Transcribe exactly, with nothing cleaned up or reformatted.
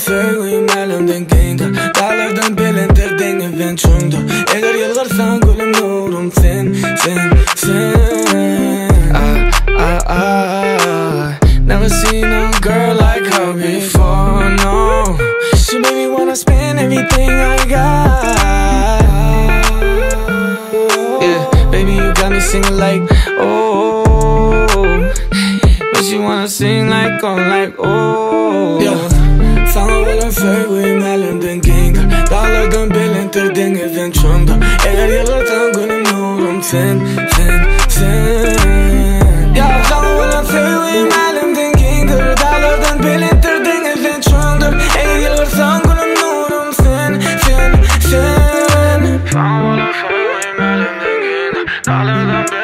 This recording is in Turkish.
söyleyeyim elimden giyindir. Dağlardan belendirdiğin evin çoğundur. Eğer yılgırsan gülüm Nurym sen, sen, sen. I, I, I never seen a girl like her before, no. She made me wanna spend everything I got. Yeah, baby, you got me singing like, oh. But she wanna sing like, oh, like, oh. Yeah. Sana olan söyleyeyim elimden giyindir. Dağlardan belendirdiğin evin çoğundur. Eğer yıllardan gülüm Nurym sen, sen, sen. Ya sana olan söyleyeyim elimden giyindir. Dağlardan belendirdiğin evin çoğundur. Eğer yıllardan gülüm Nurym sen, sen, sen. Sana olan söyleyeyim elimden giyindir. Dağlardan